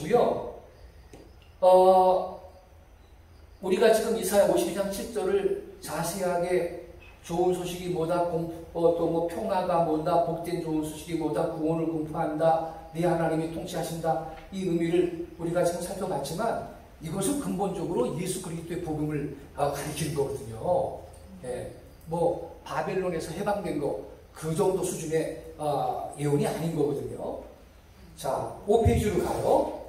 것이고요. 우리가 지금 이사야 52장 7절을 자세하게 좋은 소식이 뭐다, 또 평화가 뭐다, 복된 좋은 소식이 뭐다, 구원을 공포한다, 네 하나님이 통치하신다, 이 의미를 우리가 지금 살펴봤지만 이것은 근본적으로 예수 그리스도의 복음을 가리키는 거거든요. 예, 바벨론에서 해방된 거 그 정도 수준의 예언이 아닌 거거든요. 자, 5페이지로 가요.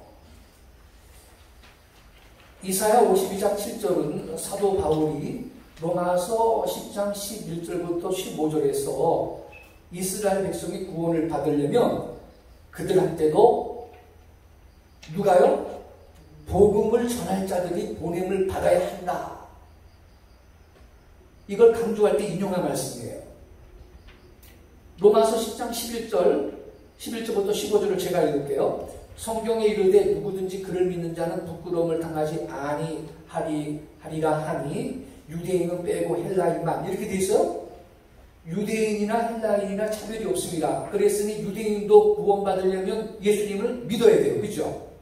이사야 52장 7절은 사도 바울이 로마서 10장 11절부터 15절에서 이스라엘 백성이 구원을 받으려면 그들한테도 누가요? 복음을 전할 자들이 보냄을 받아야 한다. 이걸 강조할 때 인용한 말씀이에요. 로마서 10장 11절부터 15절을 제가 읽을게요. 성경에 이르되 누구든지 그를 믿는 자는 부끄러움을 당하지 아니하리라 하니 유대인은 빼고 헬라인만, 이렇게 돼 있어요. 유대인이나 헬라인이나 차별이 없습니다. 그랬으니 유대인도 구원받으려면 예수님을 믿어야 돼요. 그죠?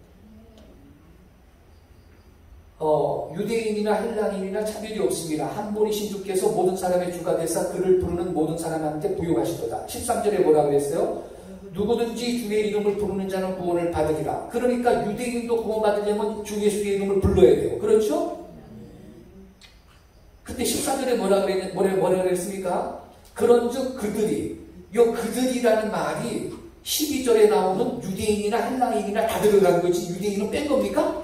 유대인이나 헬라인이나 차별이 없습니다. 한 분이신 주께서 모든 사람의 주가 되사 그를 부르는 모든 사람한테 부요하시도다. 13절에 뭐라 그랬어요? 누구든지 주의 이름을 부르는 자는 구원을 받으리라. 그러니까 유대인도 구원받으려면 주 예수의 이름을 불러야 돼요. 그렇죠? 그때 14절에 뭐라 그랬습니까? 그런즉 그들이, 그들이라는 말이 12절에 나오는 유대인이나 헬라인이나 다 들어간 거지 유대인은 뺀 겁니까?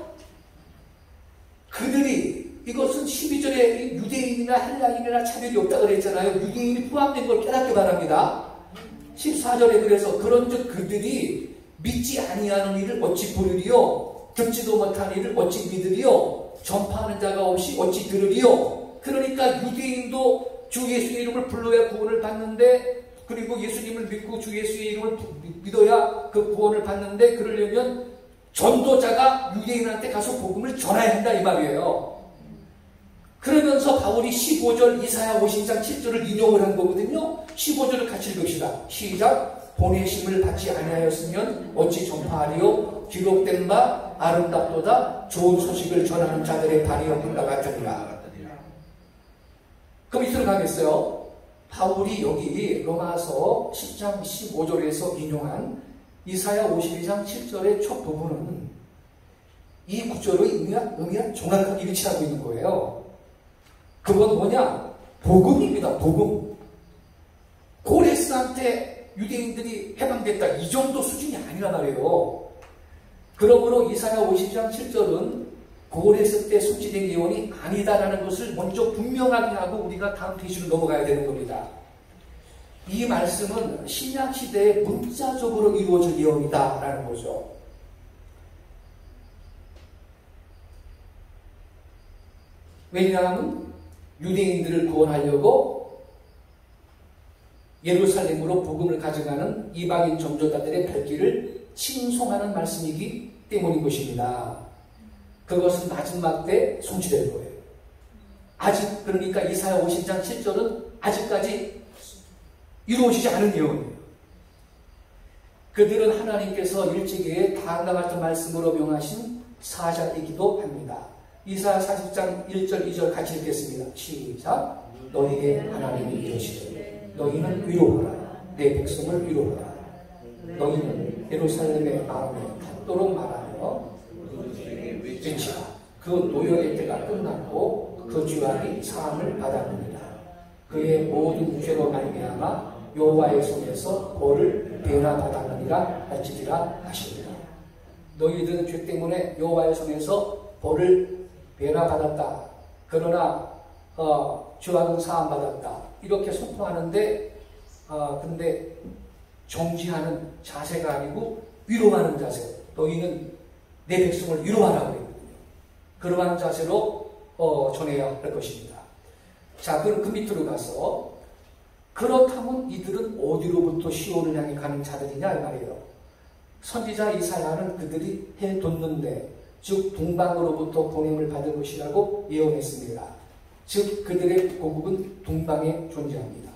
그들이, 이것은 12절에 유대인이나 헬라인이나 차별이 없다고 그랬잖아요. 유대인이 포함된 걸 깨닫기 바랍니다. 14절에 그래서 그런즉 그들이 믿지 아니하는 이를 어찌 부르리요? 듣지도 못하는 이를 어찌 믿으리요? 전파하는 자가 없이 어찌 들으리요? 그러니까 유대인도 주 예수의 이름을 불러야 구원을 받는데, 그리고 예수님을 믿고 주 예수의 이름을 믿어야 그 구원을 받는데, 그러려면 전도자가 유대인한테 가서 복음을 전해야 한다 이 말이에요. 그러면서 바울이 15절 이사야 52장 7절을 인용을 한 거거든요. 15절을 같이 읽읍시다. 시작. 보내심을 받지 아니하였으면 어찌 전파하리요? 기록된 바 아름답도다. 좋은 소식을 전하는 자들의 발이 없는가 같으니라. 그럼 이틀 가겠어요. 바울이 여기 로마서 10장 15절에서 인용한 이사야 52장 7절의 첫 부분은 이 구절의 의미가 정확하게 위치하고 있는 거예요. 그건 뭐냐? 복음입니다. 복음. 고레스한테 유대인들이 해방됐다. 이 정도 수준이 아니란 말이에요. 그러므로 이사야 50장 7절은 고레스 때 숙지된 예언이 아니다라는 것을 먼저 분명하게 하고 우리가 다음 페이지로 넘어가야 되는 겁니다. 이 말씀은 신약시대에 문자적으로 이루어질 예언이다라는 거죠. 왜냐하면 유대인들을 구원하려고 예루살렘으로 복음을 가져가는 이방인 전도자들의 발길을 칭송하는 말씀이기 때문인 것입니다. 그것은 마지막 때 성취될 거예요. 아직, 그러니까 이사야 50장 7절은 아직까지 이루어지지 않은 예언이에요. 그들은 하나님께서 일찍이 다음과 같은 말씀으로 명하신 사자이기도 합니다. 이사야 40장 1절 2절 같이 읽겠습니다. 시작. 너희에게 하나님이 이르시되 너희는 위로하라. 내 백성을 위로하라. 너희는 예루살렘의 마음에 닿도록 말하며 외치라. 그 노역의 때가 끝났고 그 죄악이 사함을 받았느니라. 그의 모든 죄로 말미암아 여호와의 손에서 벌을 배나받았느니라 할지니라 하시니라. 너희들은 죄 때문에 여호와의 손에서 벌을 배나받았다. 그러나 죄악은 사함받았다. 이렇게 선포하는데 근데 정지하는 자세가 아니고 위로하는 자세. 너희는 내 백성을 위로하라고 그랬거든요. 그러한 자세로 전해야 할 것입니다. 자, 그럼 그 밑으로 가서 그렇다면 이들은 어디로부터 시온을 향해 가는 자들이냐 이 말이에요. 선지자 이사야는 그들이 해뒀는데 즉 동방으로부터 보냄을 받을 것이라고 예언했습니다. 즉 그들의 고국은 동방에 존재합니다.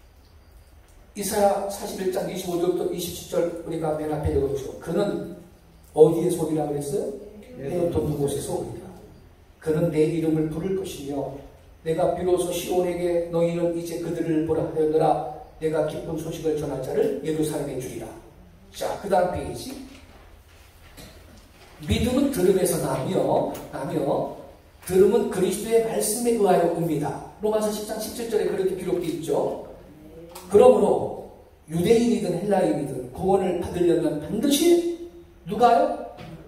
이사야 41장 25절부터 27절 우리가 맨 앞에 읽었죠. 그는 어디에서 오리라 그랬어요? 해 돋는 곳에서 오리라. 그는 내 이름을 부를 것이며 내가 비로소 시온에게 너희는 이제 그들을 보라 하였노라. 내가 기쁜 소식을 전할 자를 예루살렘에 주리라. 자, 그 다음 페이지. 믿음은 들음에서 나며 들음은 그리스도의 말씀에 의하여 옵니다. 로마서 10장 17절에 그렇게 기록되어 있죠. 그러므로 유대인이든 헬라인이든 구원을 받으려면 반드시 누가요?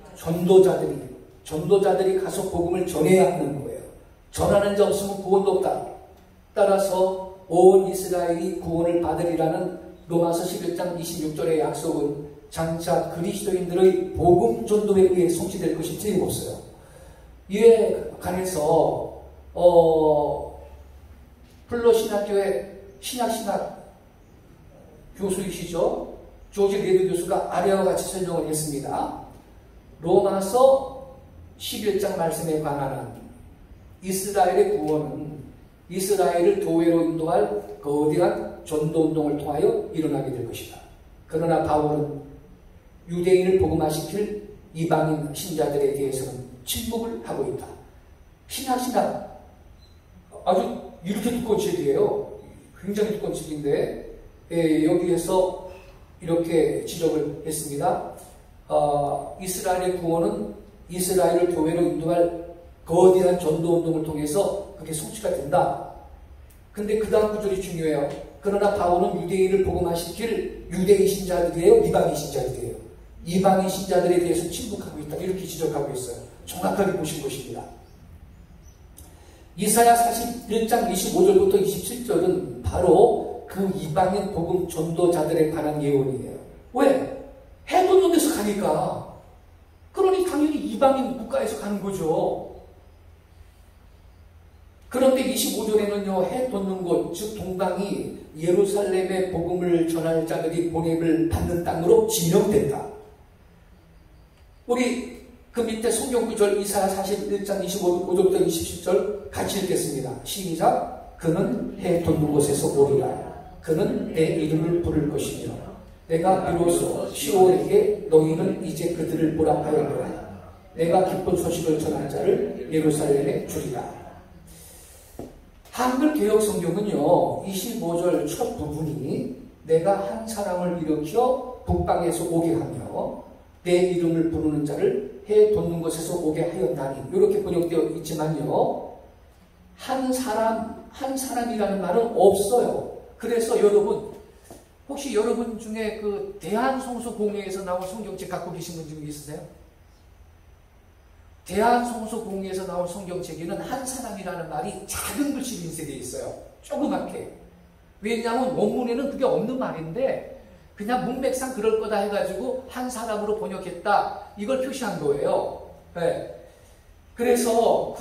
전도자들이 가서 복음을 전해야 하는 거예요. 전하는 자 없으면 구원도 없다. 따라서 온 이스라엘이 구원을 받으리라는 로마서 11장 26절의 약속은 장차 그리스도인들의 복음 전도에 의해 성취될 것이 틀림없어요. 이에 관해서 플러신학교의 신학신학 교수이시죠. 조지 레드 교수가 아래와 같이 설명을 했습니다. 로마서 11장 말씀에 관한 이스라엘의 구원은 이스라엘을 교회로 인도할 거대한 전도운동을 통하여 일어나게 될 것이다. 그러나 바울은 유대인을 복음화시킬 이방인 신자들에 대해서는 침묵을 하고 있다. 신학 아주 이렇게 두꺼운 책이에요. 굉장히 두꺼운 책인데 여기에서 이렇게 지적을 했습니다. 이스라엘의 구원은 이스라엘을 교회로 인도할 거대한 전도운동을 통해서 그게 성취가 된다. 근데 그 다음 구절이 중요해요. 그러나 바울은 유대인을 복음화시킬 유대인 신자들이에요? 이방인 신자들이에요? 이방인 신자들에 대해서 침묵하고 있다. 이렇게 지적하고 있어요. 정확하게 보신 것입니다. 이사야 41장 25절부터 27절은 바로 그 이방인 복음 전도자들에 관한 예언이에요. 왜? 해 돋는 데서 가니까. 그러니 당연히 이방인 국가에서 가는 거죠. 그런데 25절에는요, 해 돋는 곳, 즉 동방이 예루살렘의 복음을 전할 자들이 보냄을 받는 땅으로 지명된다. 우리 그 밑에 성경 구절 이사야 41장 25절부터 27절 같이 읽겠습니다. 시작. 그는 해 돋는 곳에서 오리라. 그는 내 이름을 부를 것이며 내가 비로소 시온에게 너희는 이제 그들을 보라 하였노라. 내가 기쁜 소식을 전한 자를 예루살렘에 주리라. 한글 개혁 성경은요, 25절 첫 부분이 내가 한 사람을 일으켜 북방에서 오게 하며 내 이름을 부르는 자를 해 돋는 곳에서 오게 하였나니, 이렇게 번역되어 있지만요, 한 사람이라는 말은 없어요. 그래서 여러분, 혹시 여러분 중에 그 대한성서공회에서 나온 성경책 갖고 계신 분 중 있으세요? 대한성서공회에서 나온 성경책에는 한 사람이라는 말이 작은 글씨로 인쇄되어 있어요. 조그맣게. 왜냐하면 원문에는 그게 없는 말인데 그냥 문맥상 그럴 거다 해가지고 한 사람으로 번역했다. 이걸 표시한 거예요. 네. 그래서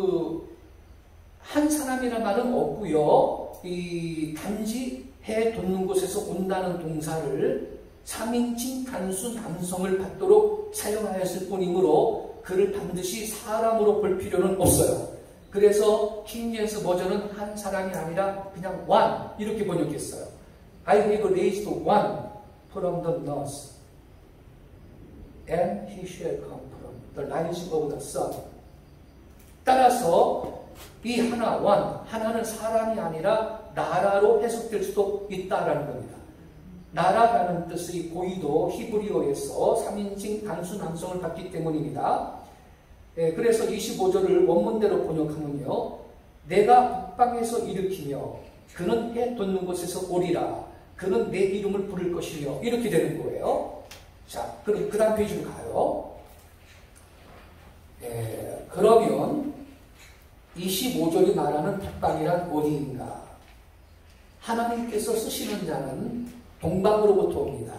한 사람이라는 말은 없고요. 이 단지 해 돋는 곳에서 온다는 동사를 3인칭 단수 남성을 받도록 사용하였을 뿐이므로 그를 반드시 사람으로 볼 필요는 없어요. 그래서 킹제임스 버전은 한 사람이 아니라 그냥 one 이렇게 번역했어요. I have raised one from the north and he shall come from the rising of the sun. 따라서 이 하나는 사람이 아니라 나라로 해석될 수도 있다라는 겁니다. 나라라는 뜻의 고의도 히브리어에서 3인칭 단수 남성을 받기 때문입니다. 그래서 25절을 원문대로 번역하면요, 내가 북방에서 일으키며 그는 해 돋는 곳에서 오리라. 그는 내 이름을 부를 것이며, 이렇게 되는 거예요. 자, 그럼 그 다음 페이지로 가요. 그러면 25절이 말하는 북방이란 어디인가? 하나님께서 쓰시는 자는 동방으로부터 옵니다.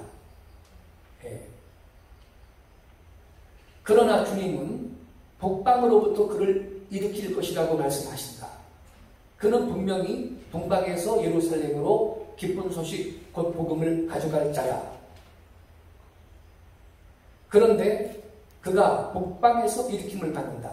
그러나 주님은 북방으로부터 그를 일으킬 것이라고 말씀하신다. 그는 분명히 동방에서 예루살렘으로 기쁜 소식 곧 복음을 가져갈 자야. 그런데 그가 북방에서 일으킴을 받는다.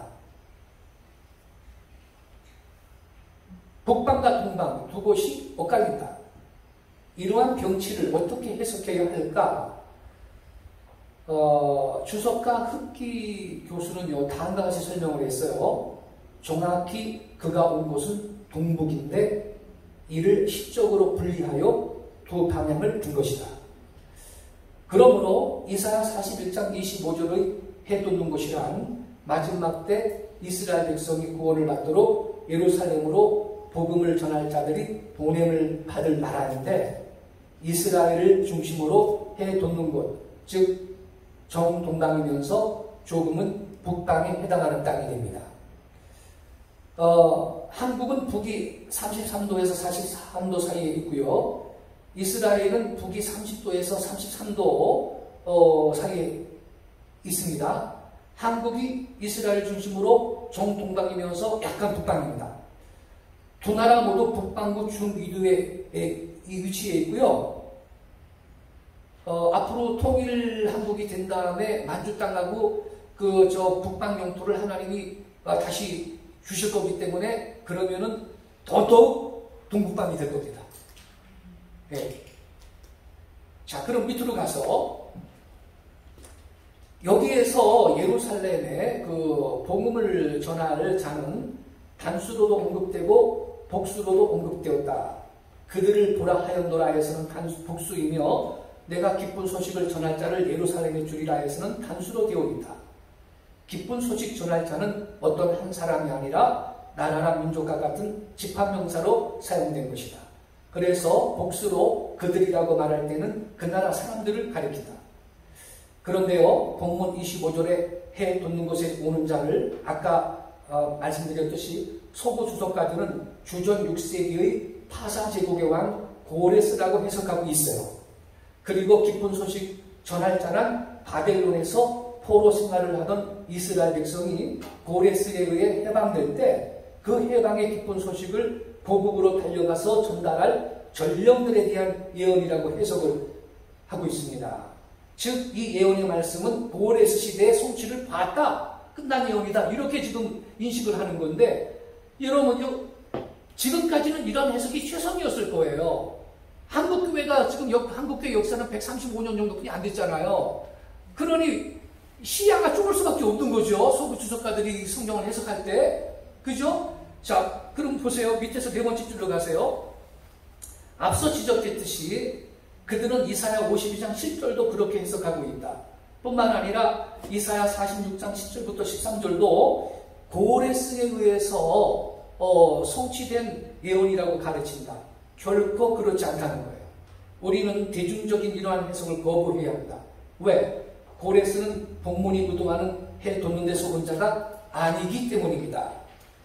북방과 동방 두 곳이 엇갈린다. 이러한 병치를 어떻게 해석해야 할까? 주석가 흑기 교수는요, 다음과 같이 설명을 했어요. 정확히 그가 온 곳은 동북인데 이를 시적으로 분리하여 두 방향을 둔 것이다. 그러므로 이사야 41장 25절의 해 돋는 곳이란 마지막 때 이스라엘 백성이 구원을 받도록 예루살렘으로 복음을 전할 자들이 보냄을 받을 나라인데, 이스라엘을 중심으로 해 돋는 곳, 즉 정동방이면서 조금은 북방에 해당하는 땅이 됩니다. 한국은 북이 33도에서 43도 사이에 있고요. 이스라엘은 북이 30도에서 33도 사이에 있습니다. 한국이 이스라엘 중심으로 정동방이면서 약간 북방입니다. 두 나라 모두 북방구 중위도에 위치해 있고요. 앞으로 통일 한국이 된 다음에 만주 땅하고 북방 영토를 하나님이 다시 주실 거기 때문에, 그러면은 더더욱 동북방이 될 겁니다. 네. 자, 그럼 밑으로 가서 여기에서 예루살렘에 그 복음을 전할 자는 단수로도 언급되고 복수로도 언급되었다. 그들을 보라 하였노라에서는 복수이며 내가 기쁜 소식을 전할 자를 예루살렘에 주리라 해서는 단수로 되어 있다. 기쁜 소식 전할 자는 어떤 한 사람이 아니라 나라나 민족과 같은 집합명사로 사용된 것이다. 그래서 복수로 그들이라고 말할 때는 그 나라 사람들을 가리킨다. 그런데요, 본문 25절에 해 돋는 곳에 오는 자를 아까 말씀드렸듯이 서구 주석가들은 주전 6세기의 파사 제국의 왕 고레스라고 해석하고 있어요. 그리고 기쁜 소식 전할 자는 바벨론에서 포로 생활을 하던 이스라엘 백성이 고레스에 의해 해방될 때 그 해방의 기쁜 소식을 고국으로 달려가서 전달할 전령들에 대한 예언이라고 해석을 하고 있습니다. 즉, 이 예언의 말씀은 고레스 시대의 성취를 봤다, 끝난 예언이다, 이렇게 지금 인식을 하는 건데, 여러분요, 지금까지는 이런 해석이 최선이었을 거예요. 한국교회가 지금 한국교회 역사는 135년 정도뿐이 안 됐잖아요. 그러니 시야가 좁을 수밖에 없는 거죠. 서구 주석가들이 성경을 해석할 때. 그죠? 자, 그럼 보세요. 밑에서 네 번째 줄로 가세요. 앞서 지적했듯이 그들은 이사야 52장 10절도 그렇게 해석하고 있다. 뿐만 아니라 이사야 46장 10절부터 13절도 고레스에 의해서 성취된 예언이라고 가르친다. 결코 그렇지 않다는 거예요. 우리는 대중적인 이러한 해석을 거부해야 한다. 왜? 고레스는 복문이 무도하는 해 돋는 데 속은 자가 아니기 때문입니다.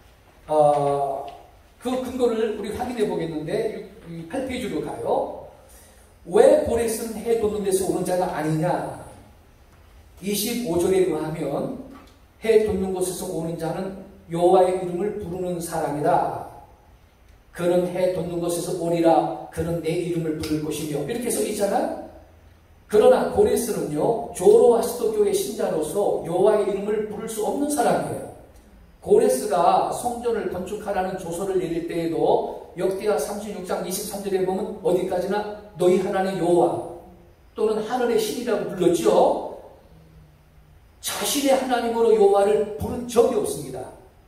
그 근거를 우리 확인해 보겠는데 8페이지로 가요. 왜 고레스는 해 돋는 데서 오는 자가 아니냐? 25절에 의하면 해 돋는 곳에서 오는 자는 여호와의 이름을 부르는 사람이다. 그는 해 돋는 곳에서 오리라. 그는 내 이름을 부를 것이며, 이렇게 써 있잖아. 그러나 고레스는요, 조로아스토교의 신자로서 여호와의 이름을 부를 수 없는 사람이에요. 고레스가 성전을 건축하라는 조서를 내릴 때에도 역대하 36장 23절에 보면 어디까지나 너희 하나님 여호와 또는 하늘의 신이라고 불렀죠. 자신의 하나님으로 여호와를 부른 적이 없습니다.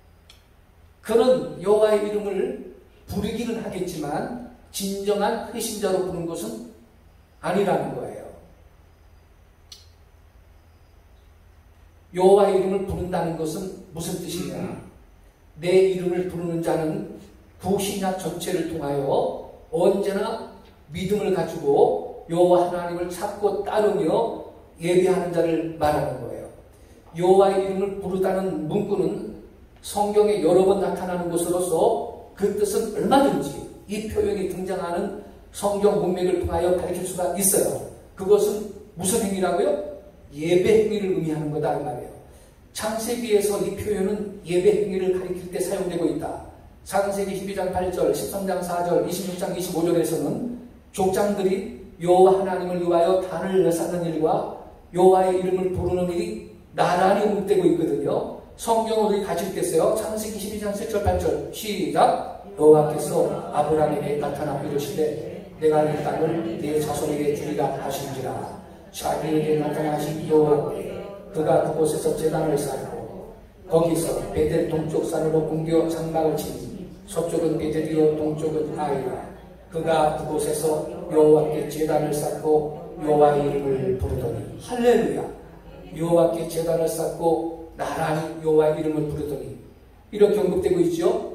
그는 여호와의 이름을 부르기는 하겠지만 진정한 회신자로 부른 것은 아니라는 거예요. 여호와의 이름을 부른다는 것은 무슨 뜻이냐? 내 이름을 부르는 자는 구신약 전체를 통하여 언제나 믿음을 가지고 여호와 하나님을 찾고 따르며 예배하는 자를 말하는 거예요. 여호와의 이름을 부르다는 문구는 성경에 여러 번 나타나는 것으로서 그 뜻은 얼마든지 이 표현이 등장하는 성경 문맥을 통하여 가르칠 수가 있어요. 그것은 무슨 행위라고요? 예배 행위를 의미하는 거다 이 말이에요. 창세기에서 이 표현은 예배 행위를 가리킬 때 사용되고 있다. 창세기 12장 8절, 13장 4절, 26장 25절에서는 족장들이 여호와 하나님을 위하여 단을 쌓는 일과 여호와의 이름을 부르는 일이 나란히 언급되고 있거든요. 성경을 같이 읽겠어요. 창세기 12장 7절 8절 시작. 여호와께서 아브라함에게 나타나 이르시되 내가 이 땅을 네 자손에게 주리라 하신지라. 자기에게 나타나신 여호와께 그가 그곳에서 제단을 쌓고 거기서 베델 동쪽 산으로 옮겨 장막을 치니 서쪽은 베델이요 동쪽은 아이라 그가 그곳에서 여호와께 제단을 쌓고 여호와의 이름을 부르더니 할렐루야 여호와께 제단을 쌓고 나란히 여호와의 이름을 부르더니 이렇게 언급되고 있죠.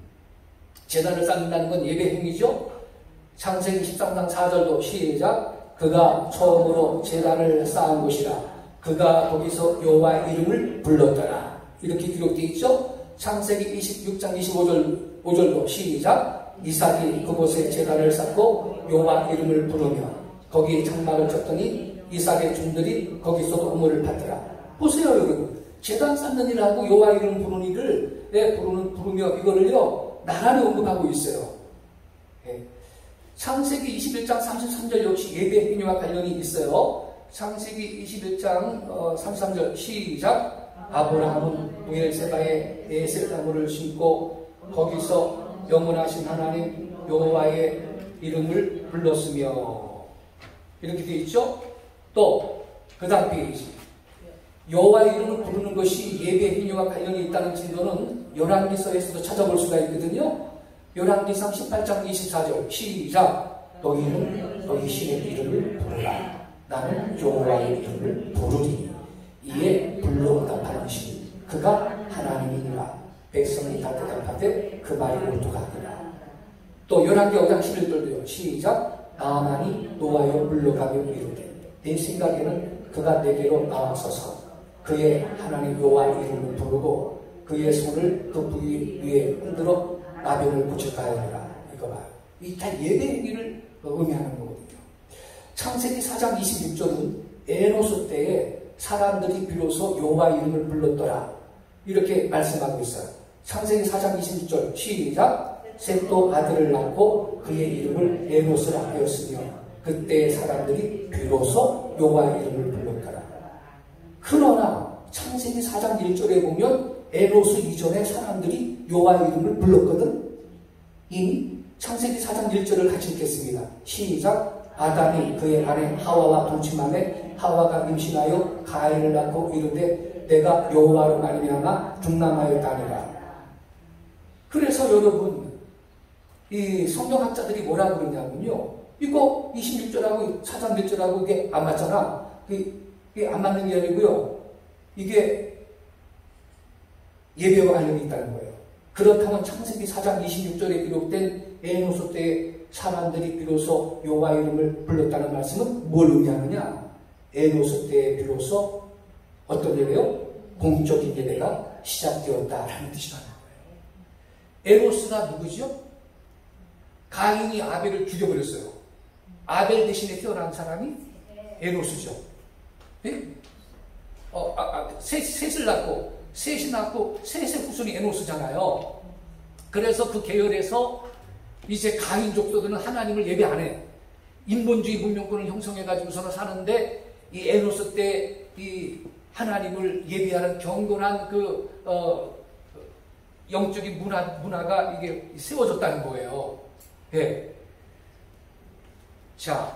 제단을 쌓는다는 건 예배 행위죠. 창세기 13장 4절도 시작 그가 처음으로 제단을 쌓은 곳이라 그가 거기서 여호와의 이름을 불렀더라 이렇게 기록되어 있죠. 창세기 26장 25절도 시작 이삭이 그곳에 제단을 쌓고 여호와 이름을 부르며 거기에 장막을 쳤더니 이삭의 종들이 거기서 우물을 받더라. 보세요 여러분 제단 쌓는 일을 하고 여호와 이름 부르는 일을 부르며 이거를요 나란히 언급하고 있어요. 예. 창세기 21장 33절 역시 예배 행위와 관련이 있어요. 창세기 21장 33절 시작 아브라함은 부엘세바에 에셀 나무를 심고 거기서 영원하신 하나님 여호와의 이름을 불렀으며 이렇게 되어 있죠. 또 그 다음 페이지 여호와의 이름을 부르는 것이 예배 행위와 관련이 있다는 증거는 열왕기서에서도 찾아볼 수가 있거든요. 열왕기상 18장 24절 시작 너희는 너희 신의 이름을 부르라 나는 여호와의 이름을 부르리니 이에 불러 응답하는 신 그가 하나님이니라 백성이 다 대답하되 그 말이 옳도다 하니라. 또 열왕기 5장 11절도요 시작 나아만이 노하여 물러가며 이르되 내 생각에는 그가 내게로 나와서서 그의 하나님 여호와의 이름을 부르고 그의 손을 그 부위 위에 흔들어 나병을 고칠까 하니라. 이거 봐요. 이 다 예배 행위를 의미하는 거거든요. 창세기 4장 26절은 에노스 때에 사람들이 비로소 여호와 이름을 불렀더라 이렇게 말씀하고 있어요. 창세기 4장 26절 시작 셋도 아들을 낳고 그의 이름을 에노스라 하였으며 그때 사람들이 비로소 여호와 이름을 불렀더라. 그러나 창세기 4장 1절에 보면 에노스 이전에 사람들이 여호와 이름을 불렀거든. 이미 창세기 4장 1절을 같이 읽겠습니다. 시작 아담이 그의 아내 하와와 동침함에 하와가 임신하여 가인을 낳고 이르되 내가 여호와로 말미암아 중남하였다니라. 그래서 여러분 이 성경학자들이 뭐라고 그러냐면요 이거 26절하고 4장 1절하고 이게 안 맞잖아. 이게 안 맞는 게 아니고요 이게 예배와 관련이 있다는 거예요. 그렇다면 창세기 4장 26절에 기록된 에노스 때의 사람들이 비로소 여호와 이름을 불렀다는 말씀은 뭘 의미하느냐? 에노스 때에 비로소 어떤 예배요? 공적인 예배가 시작되었다라는 뜻이라는 거예요. 에노스가 누구죠? 가인이 아벨을 죽여버렸어요. 아벨 대신에 태어난 사람이 에노스죠. 네? 셋을 낳고 셋이 낳고 셋의 후손이 에노스잖아요. 그래서 그 계열에서 이제 가인 족속들은 하나님을 예배 안 해. 인본주의 문명권을 형성해가지고서는 사는데 이 에노스 때 이 하나님을 예배하는 경건한 영적인 문화가 이게 세워졌다는 거예요. 예. 자,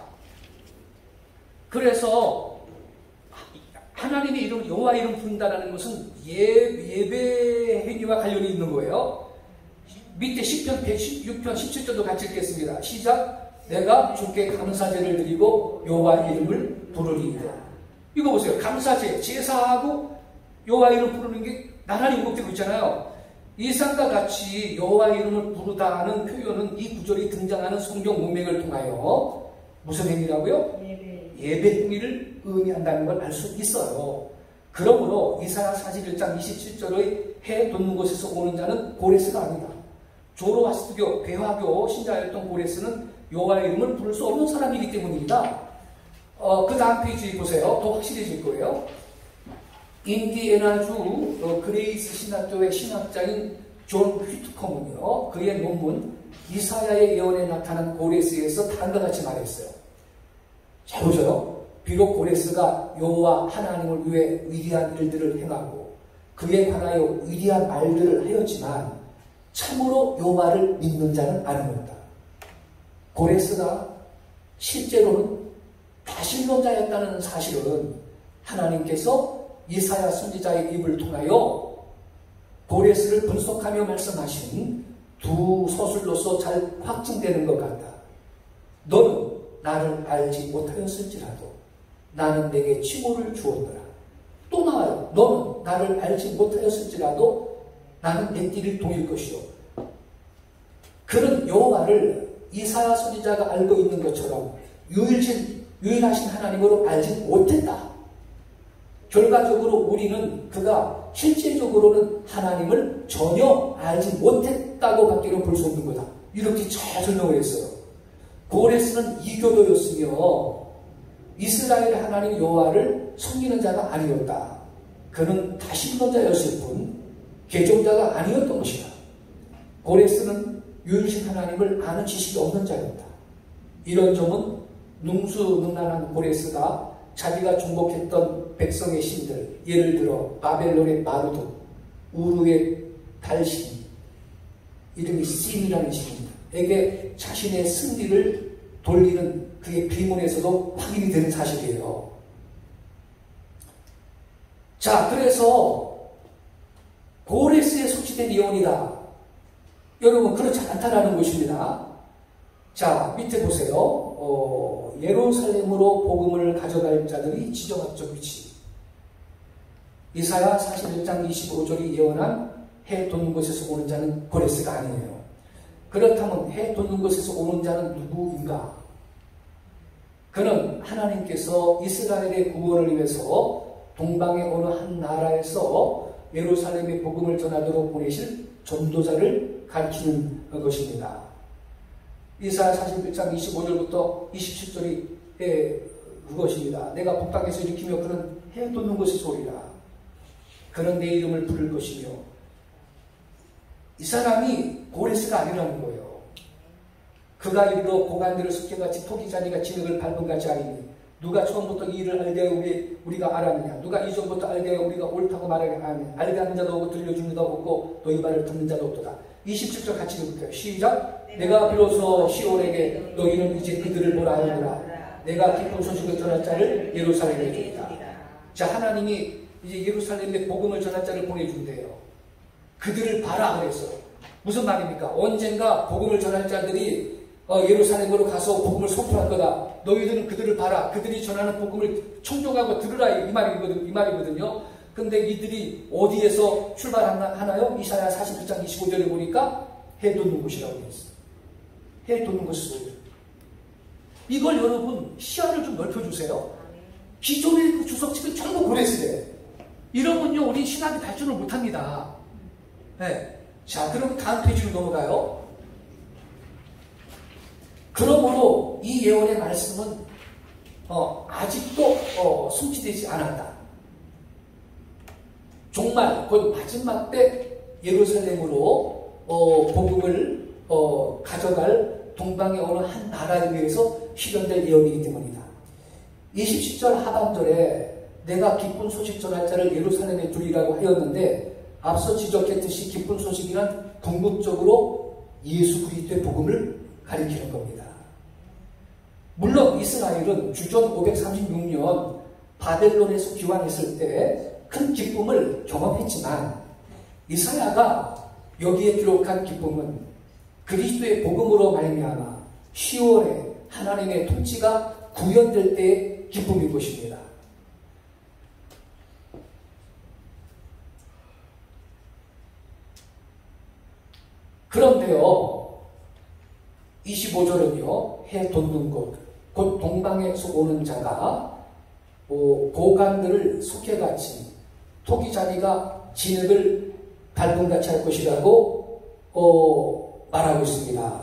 그래서 하나님의 이름, 여호와 이름 부른다는 것은 예배 행위와 관련이 있는 거예요. 밑에 10편 116편 17절도 같이 읽겠습니다. 시작. 내가 주께 감사제를 드리고 여호와 이름을 부르리이다. 이거 보세요. 감사제, 제사하고 여호와 이름 부르는 게 나란히 언급되고 있잖아요. 이상과 같이 여호와 이름을 부르다는 표현은 이 구절이 등장하는 성경 문맥을 통하여 무슨 행위라고요? 예배 행위를 의미한다는 걸 알 수 있어요. 그러므로 이사야 41장 27절의 해 돋는 곳에서 오는 자는 고레스가 아니다. 조로아스트교, 배화교 신자였던 고레스는 여호와의 이름을 부를 수 없는 사람이기 때문입니다. 그 다음 페이지 보세요. 더 확실해질 거예요. 인디애나주 그레이스 신학교의 신학자인 존 휘트컴은요, 그의 논문 이사야의 예언에 나타난 고레스에서 다음과 같이 말했어요. 잘 보세요. 비록 고레스가 여호와 하나님을 위해 위대한 일들을 행하고 그에 관하여 위대한 말들을 하였지만 참으로 여호와를 믿는 자는 아니었다. 고레스가 실제로는 다신론자였다는 사실은 하나님께서 이사야 선지자의 입을 통하여 고레스를 분석하며 말씀하신 두 서술로서 잘 확증되는 것 같다. 너는 나를 알지 못하였을지라도 나는 내게 칭호를 주었노라. 또 나와요. 너는 나를 알지 못하였을지라도 나는 내 띠를 동일 것이요. 그런 여호와를 이사야 선지자가 알고 있는 것처럼 유일하신 하나님으로 알지 못했다. 결과적으로 우리는 그가 실제적으로는 하나님을 전혀 알지 못했다고 밖에는 볼 수 없는 거다. 이렇게 잘 설명을 했어요. 고레스는 이교도였으며 이스라엘 하나님 여호와를 섬기는 자가 아니었다. 그는 다신론자였을 뿐 개종자가 아니었던 것이다. 고레스는 유일신 하나님을 아는 지식이 없는 자였다. 이런 점은 능수능란한 고레스가 자기가 중복했던 백성의 신들, 예를 들어 바벨론의 마르둑, 우르의 달신, 이름이 신이라는 신입니다. 에게 자신의 승리를 돌리는 그의 비문에서도 확인이 되는 사실이에요. 자, 그래서 고레스에 속취된 예언이다. 여러분, 그렇지 않다라는 것입니다. 자, 밑에 보세요. 예루살렘으로 복음을 가져갈 자들이 지정학적 위치. 이사야 41장 25절이 예언한 해 돋는 곳에서 오는 자는 고레스가 아니에요. 그렇다면 해 돋는 곳에서 오는 자는 누구인가? 그는 하나님께서 이스라엘의 구원을 위해서 동방의 어느 한 나라에서 예루살렘의 복음을 전하도록 보내실 전도자를 가리키는 것입니다. 이사야 41장 25절부터 27절이 그것입니다. 내가 북방에서 일으키며 그는 해 돋는 곳에서 오리라. 그는 내 이름을 부를 것이며. 이 사람이 고레스가 아니라는 거예요. 그가 이르러 고관들을 숙제같이 토기자니가 진흙을 밟은 같이 아니니 누가 처음부터 이 일을 알게하여 우리가 알았느냐. 누가 이전부터 알게하여 우리가 옳다고 말하게 하느냐. 알게 하는 자도 없고 들려주는 자도 없고 너희 말을 듣는 자도 없도다. 27절 같이 읽을게요. 시작. 내가 비로소 시온에게 너희는 이제 그들을 보라 하느라 내가 기쁜 소식을 전할 자를 예루살렘에 줬다. 자, 하나님이 이제 예루살렘에 복음을 전할 자를 보내준대요. 그들을 봐라 그랬어요. 무슨 말입니까? 언젠가 복음을 전할 자들이 예루살렘으로 가서 복음을 선포할 거다. 너희들은 그들을 봐라. 그들이 전하는 복음을 청종하고 들으라. 이 말이거든요. 근데 이들이 어디에서 출발하나요? 이사야 41장 25절에 보니까 해 돋는 곳이라고 되어 있어요. 해 돋는 곳에서 오리라. 이걸 여러분 시야를 좀 넓혀주세요. 기존의 그 주석책은 전부 고레스예요. 이러면요 우리 신학이 발전을 못합니다. 네. 자, 그럼 다음 페이지로 넘어가요. 그러므로 이 예언의 말씀은 아직도 숨지되지 않았다. 정말 곧 마지막 때 예루살렘으로 복음을 가져갈 동방의 어느 한 나라에 의해서 실현될 예언이기 때문이다. 27절 하반절에 내가 기쁜 소식 전할 자를 예루살렘에 두리라고 하였는데 앞서 지적했듯이 기쁜 소식이란 궁극적으로 예수 그리스도의 복음을 가리키는 겁니다. 물론 이스라엘은 주전 536년 바벨론에서 귀환했을 때 큰 기쁨을 경험했지만 이사야가 여기에 기록한 기쁨은 그리스도의 복음으로 말미암아 10월에 하나님의 통치가 구현될 때의 기쁨인 것입니다. 그런데요 25절은요 해 돋는 곳 곧 동방에서 오는 자가 고관들을 속해같이 토기자니가 진흙을 밟은 같이 할 것이라고 말하고 있습니다.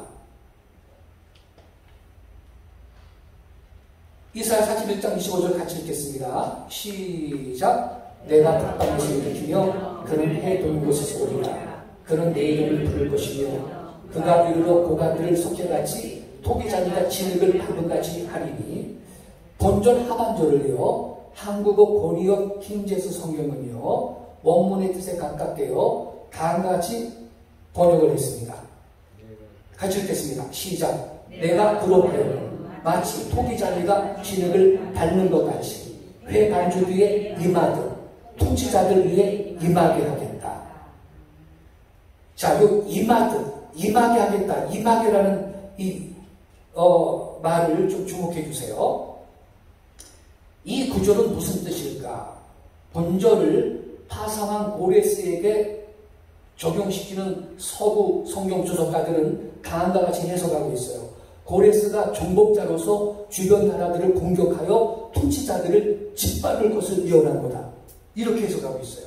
이사야 41장 25절 같이 읽겠습니다. 시작. 내가 북방에서 일으키며 그는 해 돋는 곳에서 오리라. 그는 내 이름을 부를 것이며 그가 이르러 고관들을 속해같이 토기자니가 진흙을 밟은 같이 하리니. 본전 하반절을요 한국어 권위역 킹제스 성경은요 원문의 뜻에 가깝게요 다음과 같이 번역을 했습니다. 같이 읽겠습니다. 시작. 내가 부럽하여 마치 토기장이가 진흙을 밟는 것 같이 회 반주 뒤에 임하듯 통치자들 위에 임하게 하겠다. 자, 요 임하듯, 임하게 하겠다. 임하게라는 이 말을 좀 주목해 주세요. 이 구절은 무슨 뜻일까? 본절을 파상한 고레스에게 적용시키는 서구 성경 주석가들은 다음과 같이 해석하고 있어요. 고레스가 정복자로서 주변 나라들을 공격하여 통치자들을 짓밟을 것을 예언한 거다. 이렇게 해석하고 있어요.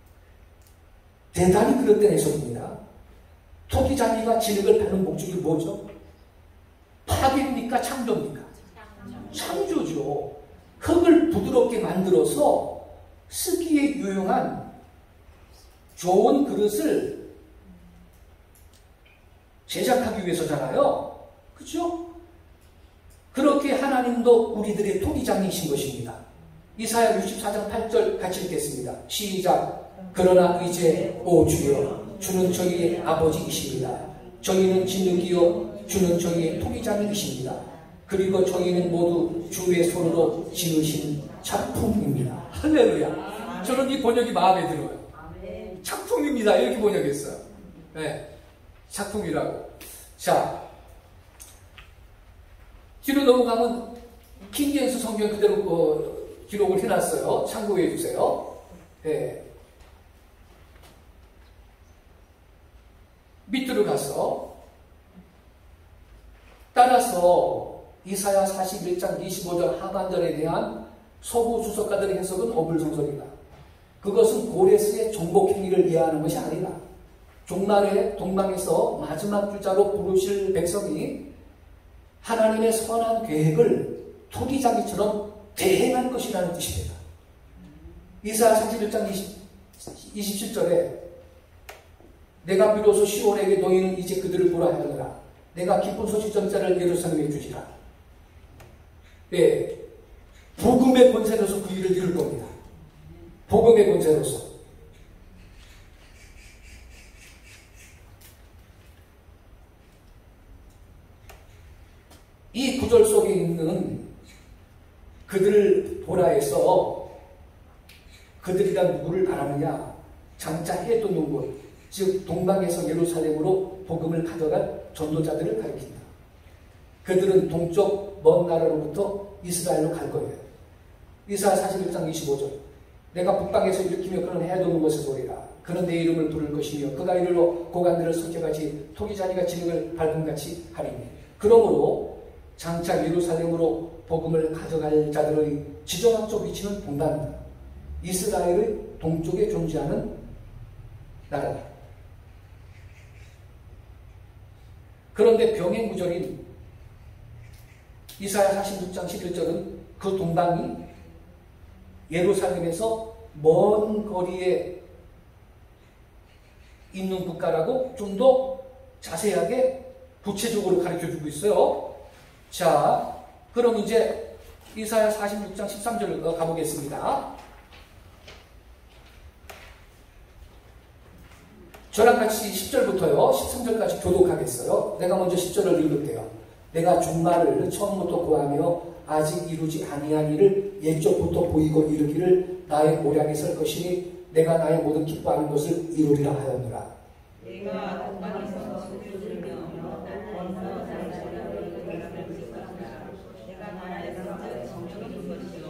대단히 그릇된 해석입니다. 토기장이가 진흙을 밟는 목적이 뭐죠? 파괴입니까? 창조입니까? 창조죠. 흙을 부드럽게 만들어서 쓰기에 유용한 좋은 그릇을 제작하기 위해서잖아요. 그렇죠? 그렇게 하나님도 우리들의 토기장이신 것입니다. 이사야 64장 8절 같이 읽겠습니다. 시작. 그러나 이제 오 주여 주는 저희의 아버지이십니다. 저희는 진흙이요 주는 저희의 토기장이십니다. 그리고 저희는 모두 주의 손으로 지으신 작품입니다. 할렐루야. 저는 이 번역이 마음에 들어요. 작품입니다. 이렇게 번역했어요. 네, 작품이라고. 자, 뒤로 넘어가면 킹제임스 성경 그대로 기록을 해놨어요. 참고해 주세요. 네. 밑으로 가서 따라서 이사야 41장 25절 하반절에 대한 서구 주석가들의 해석은 어불성설이다. 그것은 고레스의 정복 행위를 이해하는 것이 아니라 종말에 동방에서 마지막 주자로 부르실 백성이 하나님의 선한 계획을 토기장이처럼 대행할 것이라는 뜻입니다. 이사야 41장 27절에 내가 비로소 시온에게 너희는 이제 그들을 보라 하느라 내가 기쁜 소식 전자를 예루살렘에 주지라. 네, 복음의 권세로서 그 일을 이룰 겁니다. 복음의 권세로서. 이 구절 속에 있는 그들을 보라 해서 그들이란 누구를 말하느냐? 장차 해돋는 곳, 즉 동방에서 예루살렘으로 복음을 가져갈 전도자들을 가리킨다. 그들은 동쪽 먼 나라로부터 이스라엘로 갈 거예요. 이사야 41장 25절 내가 북방에서 일으키며 그는 해돋는 곳에 보리라. 그는 내 이름을 부를 것이며 그가 이르러 고관들을 섞여같이 토기자니가 진흙을 밟음같이 하리니. 그러므로 장차 예루살렘으로 복음을 가져갈 자들의 지정학적 위치는 동방이다. 이스라엘의 동쪽에 존재하는 나라다. 그런데 병행 구절인 이사야 46장 11절은 그 동방이 예루살렘에서 먼 거리에 있는 국가라고 좀 더 자세하게 구체적으로 가르쳐주고 있어요. 자, 그럼 이제 이사야 46장 13절을 가보겠습니다. 저랑 같이 10절부터요 13절까지 교독하겠어요. 내가 먼저 10절을 읽을게요. 내가 종말을 처음부터 구하며 아직 이루지 아니한 일을 옛적부터 보이고 이르기를 나의 모량이 설 것이니 내가 나의 모든 기뻐하는 것을 이루리라 하였노라. 내가 동방에서 소리를 들으며 원수와 자를 내가 나의 정령이 것이요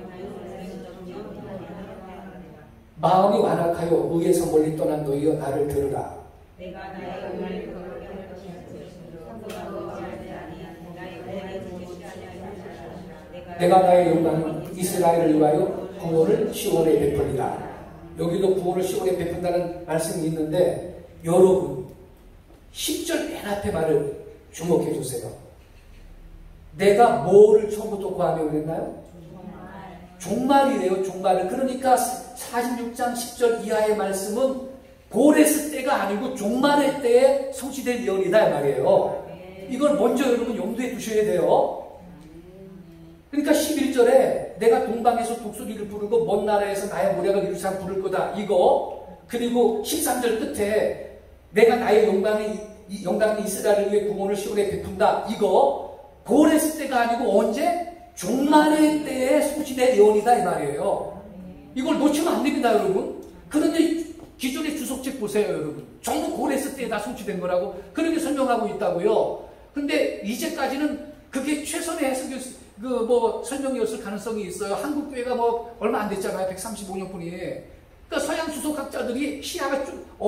마음이 완악하여 의에서 멀리 떠난 너희여 나를 들으라. 내가 나의 영광을 거룩히 할 것이며 상고하고 말하지 아니한 나의 영광을 보지 아니하는 내가 나의 영광은 이스라엘을 위하여 구원을 시온에 베풀리라. 여기도 구원을 시온에 베푼다는 말씀이 있는데 여러분 10절 맨 앞에 말을 주목해 주세요. 내가 뭐를 처음부터 구하며 그랬나요? 종말이래요. 종말을. 그러니까 46장 10절 이하의 말씀은 고레스 때가 아니고 종말의 때에 성취될 예언이다 이 말이에요. 이걸 먼저 여러분 염두에 두셔야 돼요. 그러니까 11절에 내가 동방에서 독수리를 부르고 먼 나라에서 나의 모략을 이루사 부를 거다 이거. 그리고 13절 끝에 내가 나의 영광이 이스라엘을 위해 구원을 시온에 베푼다 이거. 고레스 때가 아니고 언제? 종말의 때의 소신의 예언이다 이 말이에요. 이걸 놓치면 안 됩니다, 여러분. 그런데 기존의 주석책 보세요, 여러분. 전부 고레스 때에 다 소치된 거라고 그렇게 설명하고 있다고요. 근데 이제까지는 그게 최선의 해석이 설명이었을 가능성이 있어요. 한국 교회가 얼마 안 됐잖아요. 135년 뿐이. 그러니까 서양 주석학자들이 시야가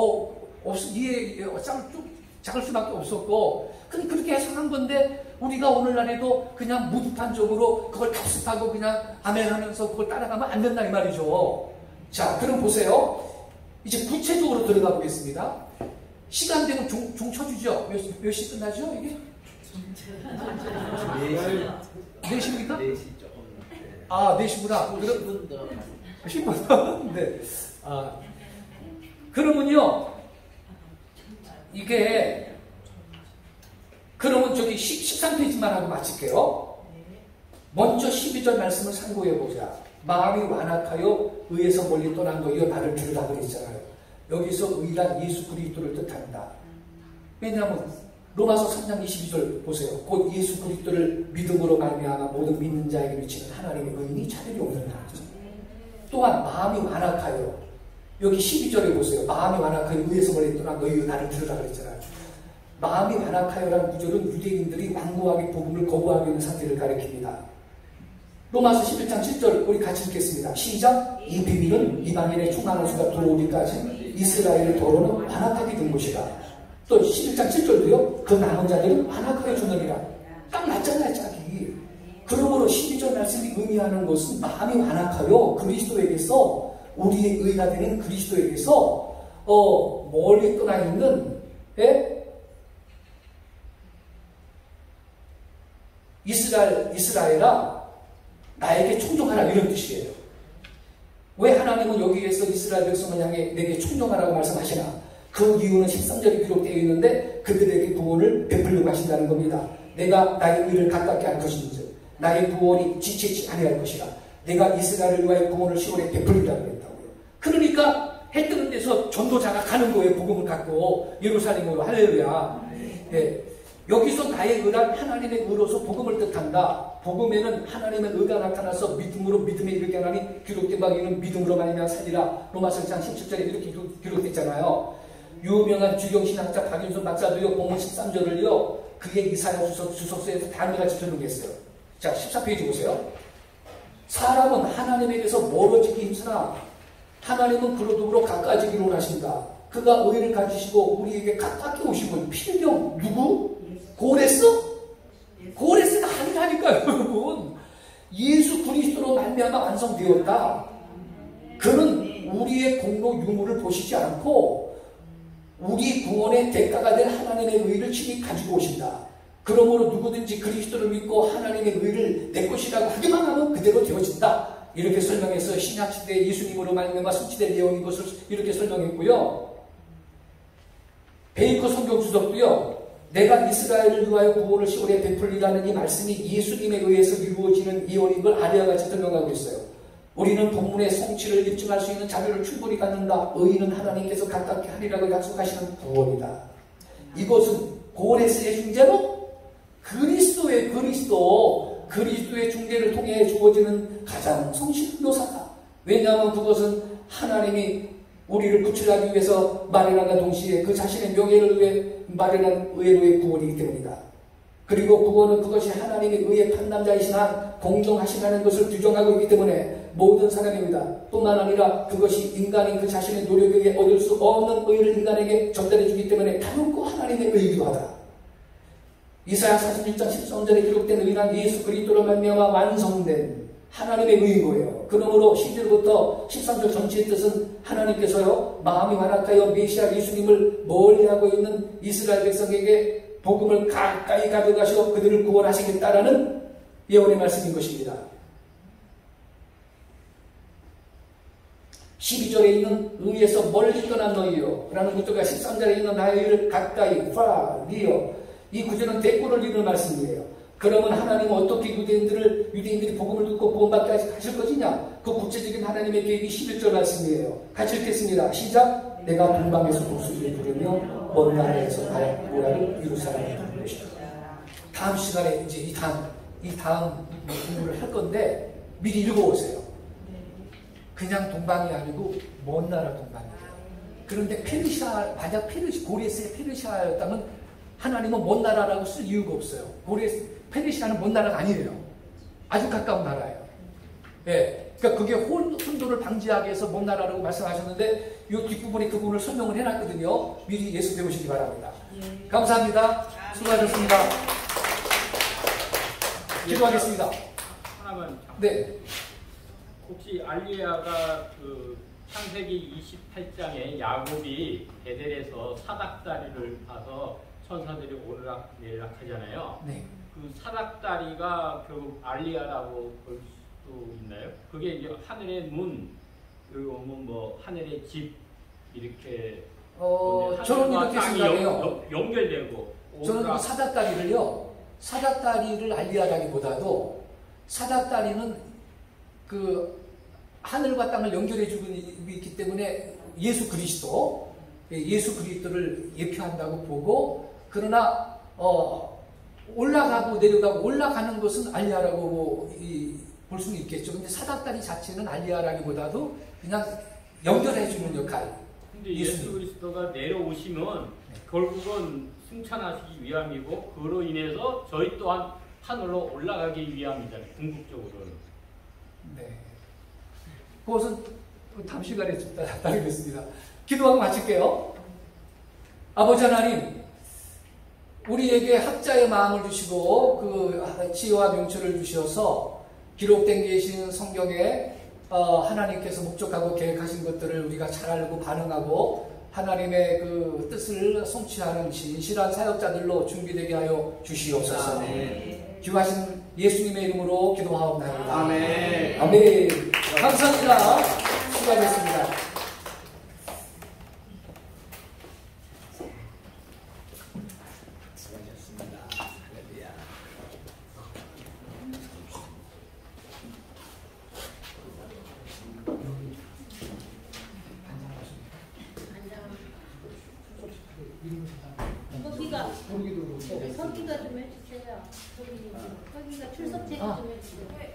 작을 수밖에 없었고, 그렇게 해석한 건데, 우리가 오늘날에도 그냥 무판적으로 그걸 답습하고 그냥 아멘 하면서 그걸 따라가면 안 된다 이 말이죠. 자, 그럼 보세요. 이제 구체적으로 들어가 보겠습니다. 시간 되면 종 쳐주죠? 몇 시 끝나죠, 이게? 4시입니까? 4시 조금. 아, 4시구나. 10분 더. 10분 더? 네. 그러면요, 이게, 그러면 저기 13페이지만 하고 마칠게요. 먼저 12절 말씀을 참고해보자. 마음이 완악하여 의에서 멀리 떠난 거여 나를 들으라 그랬잖아요. 여기서 의란 예수 그리스도를 뜻한다. 왜냐하면 로마서 3장 22절 보세요. 곧 예수 그리스도를 믿음으로 말미암아 모든 믿는 자에게 미치는 하나님의 의인이 차별이 없는 나라죠. 또한 마음이 완악하여, 여기 12절에 보세요. 마음이 완악하여 의에서 멀리 떠난 거여 나를 들으라 그랬잖아요. 마음이 완악하여라는 구절은 유대인들이 완고하게 복음을 거부하고 있는 상태를 가리킵니다. 로마서 11장 7절 우리 같이 읽겠습니다. 시작. 이 비밀은 이방인의 충만한 수가 들어오기까지 이스라엘의 도로는 완악하게 된 것이다. 또 11장 7절도요. 그 남은 자들은 완악하게 주느니라. 딱 맞잖아요, 짝이. 그러므로 12절 말씀이 의미하는 것은 마음이 완악하여 그리스도에게서, 우리의 의가 되는 그리스도에게서 멀리 떠나 있는 이스라엘아 나에게 청종하라 이런 뜻이에요. 왜 하나님은 여기에서 이스라엘 백성을 향해 내게 청종하라고 말씀하시나? 그 이유는 13절에 기록되어 있는데 그들에게 구원을 베풀려고 하신다는 겁니다. 내가 나의 의를 가깝게 할 것인지 나의 구원이 지체치 아니할 것이라. 내가 이스라엘을 위하여 구원을 10월에 베풀리라고 했다고요. 그러니까 해 뜨는 데서 전도자가 가는 거예요. 복음을 갖고 예루살렘으로. 할렐루야. 네. 여기서 나의 의란 하나님의 의로서 복음을 뜻한다. 복음에는 하나님의 의가 나타나서 믿음으로 믿음에 이르게 하나니 기록된 바 이는 믿음으로 말미암아 살리라. 로마서 1장 17절에 이렇게 기록됐잖아요. 유명한 주경신학자 박윤선 박사도요. 본문 13절을요. 그의 이사야 주석서에서 다음같이 설명했어요. 자, 14페이지 보세요. 사람은 하나님에게서 멀어지기 힘쓰나 하나님은 그로더불어 가까워지기를 원하신다. 그가 의를 가지시고 우리에게 가깝게 오시면 필경 누구? 고레스? 고레스가 아니라니까요, 여러분. 예수 그리스도로 말미암아 완성되었다. 그는 우리의 공로 유무를 보시지 않고 우리 구원의 대가가 될 하나님의 의를 친히 가지고 오신다. 그러므로 누구든지 그리스도를 믿고 하나님의 의를 내 것이라고 하기만 하면 그대로 되어진다. 이렇게 설명해서 신약시대에 예수님으로 말미암아 성취될 예언인 것을 이렇게 설명했고요. 베이커 성경주석도요. 내가 이스라엘을 위하여 구원을 10월에 베풀리라는 이 말씀이 예수님에 의해서 이루어지는 예언인 걸 아래와 같이 설명하고 있어요. 우리는 본문의 성취를 입증할 수 있는 자료를 충분히 갖는다. 의인은 하나님께서 가깝게 하리라고 약속하시는 구원이다. 이것은 고레스의 중재로 그리스도의 중재를 통해 주어지는 가장 성실한 묘사다. 왜냐하면 그것은 하나님이 우리를 구출하기 위해서 마련한과 동시에 그 자신의 명예를 위해 마련한 의로의 구원이기 때문이다. 그리고 구원은 그것이 하나님의 의의 판단자이신 한 공정하시다는 것을 규정하고 있기 때문에 모든 사람입니다. 뿐만 아니라 그것이 인간인 그 자신의 노력에 의해 얻을 수 없는 의를 인간에게 전달해 주기 때문에 다듬고 하나님의 의이기도 하다. 이사야 41장 13절에 기록된 의란 예수 그리스도로 말미암아 완성된 하나님의 의인 거예요. 그러므로 10절부터 13절 전체의 뜻은 하나님께서요 마음이 완악하여 메시아 예수님을 멀리하고 있는 이스라엘 백성에게 복음을 가까이 가져가시고 그들을 구원하시겠다라는 예언의 말씀인 것입니다. 12절에 있는 의에서 멀리 떠난 너희요 라는 구절과 13절에 있는 나의 의를 가까이 리어 이 구절은 대꾸를 이루는 말씀이에요. 그러면 하나님은 어떻게 유대인들이 복음을 듣고 구원받게 하실 것이냐? 그 구체적인 하나님의 계획이 11절 말씀이에요. 같이 읽겠습니다. 시작. 내가 동방에서 독수리를 부르며 먼 나라에서 모라를 이룰 사람이 될 것이다. 다음 시간에 이제 이 다음 공부를 할 건데 미리 읽어오세요. 그냥 동방이 아니고 먼 나라 동방이에요. 그런데 페르시아, 만약 고레스의 페르시아였다면 하나님은 먼 나라라고 쓸 이유가 없어요. 페르시아는 먼 나라가 아니에요. 아주 가까운 나라예요. 예. 그러니까 그게 혼돈을 방지하기 위해서 먼 나라라고 말씀하셨는데 이 뒷부분에 그 부분을 설명을 해놨거든요. 미리 예수 배우시기 바랍니다. 감사합니다. 수고하셨습니다. 기도하겠습니다. 하나만 네. 혹시 알리야가 그 창세기 28장에 야곱이 베델에서 사닥다리를 봐서 천사들이 오르락내리락 하잖아요. 네. 그 사닥다리가 결국 알리야라고 볼 수 있나요? 그게 이제 하늘의 문, 그리고 뭐 하늘의 집 이렇게 저는 이렇게 생각해요. 연결되고 저는 그 사닥다리를 알리야라기보다도 사닥다리는 그 하늘과 땅을 연결해주고 있기 때문에 예수 그리스도를 예표한다고 보고, 그러나 올라가고 내려가고 올라가는 것은 알리야라고 볼 수는 있겠죠. 근데 사닥다리 자체는 알리야라기보다도 그냥 연결해주는 역할. 근데 예수 그리스도가 내려오시면 결국은 승천하시기 위함이고, 그로 인해서 저희 또한 하늘로 올라가기 위함이잖아요. 궁극적으로는. 네. 그것은 다음 시간에 좀 다루겠습니다. 기도하고 마칠게요. 아버지 하나님, 우리에게 학자의 마음을 주시고 그 지혜와 명철을 주셔서 기록된 계신 성경에 하나님께서 목적하고 계획하신 것들을 우리가 잘 알고 반응하고 하나님의 그 뜻을 성취하는 신실한 사역자들로 준비되게 하여 주시옵소서. 귀하신 예수님의 이름으로 기도하옵나이다. 아멘. 아멘. 감사합니다. 수고하셨습니다. 수고하셨습니다. 할렐루야. 서기가 좀 해주세요. 서기가 출석 체크 좀 해주세요.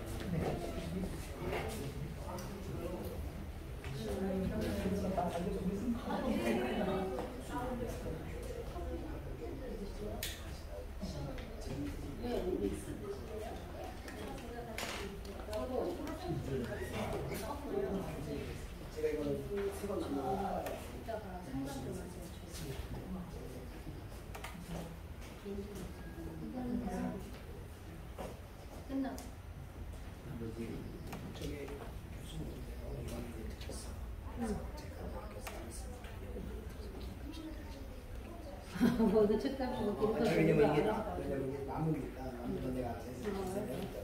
이따가 상담 좀 하세요. 끝나. 저게 교수님인데요. 이관이 듣겠어. 뭐도 책감이 뭐 왜냐면 이게 알아. 나무니까 내가